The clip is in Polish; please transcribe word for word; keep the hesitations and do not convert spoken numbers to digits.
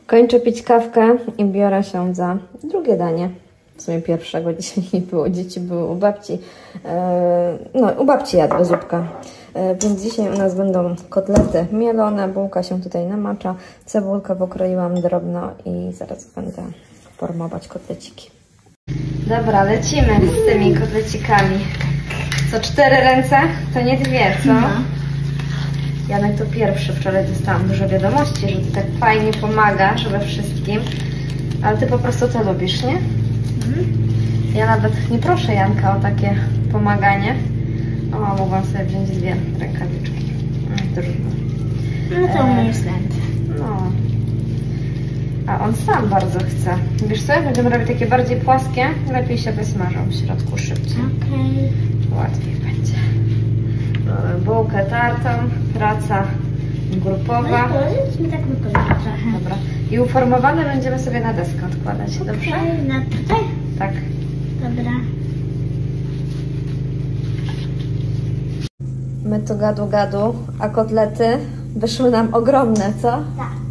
Kończę pić kawkę i biorę się za drugie danie. W sumie pierwszego dzisiaj nie było. Dzieci były u babci. No, u babci jadły zupkę. Więc dzisiaj u nas będą kotlety mielone. Bułka się tutaj namacza. Cebulkę pokroiłam drobno i zaraz będę formować kotleciki. Dobra, lecimy z tymi kotlecikami. Co, cztery ręce? To nie dwie, co? No. Janek to pierwszy. Wczoraj dostałam dużo wiadomości, że ty tak fajnie pomagasz we wszystkim. Ale ty po prostu to lubisz, nie? Mhm. Ja nawet nie proszę Janka o takie pomaganie. O, mogłam sobie wziąć dwie rękawiczki. No, trudno. No to mnie jest lęk. No. A on sam bardzo chce. Wiesz co, będziemy robić takie bardziej płaskie, lepiej się wysmażą w środku szybciej. Okej. Okay. Łatwiej będzie. Mamy bułkę tartą, praca grupowa. No mi tak wygląda trochę. Dobra. I uformowane będziemy sobie na deskę odkładać, Okay. dobrze? Na tutaj? Tak. Dobra. My tu gadu gadu, a kotlety wyszły nam ogromne, co? Tak.